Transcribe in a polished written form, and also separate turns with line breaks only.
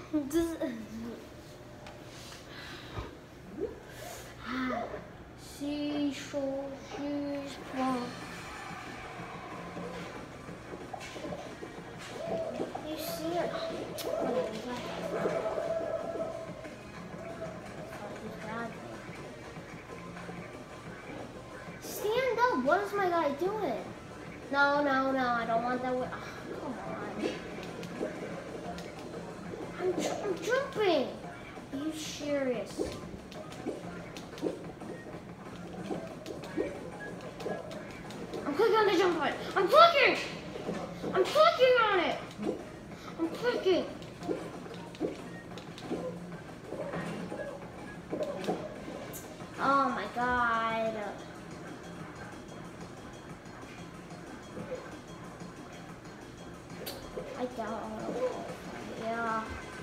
Seashore shoes. You see it? Stand up. What is my guy doing? No, no, no. I don't want that. Come on. I'm jumping. Are you serious? I'm clicking on the jump button. I'm clicking. I'm clicking on it. I'm clicking. Oh my god. I don't. Yeah.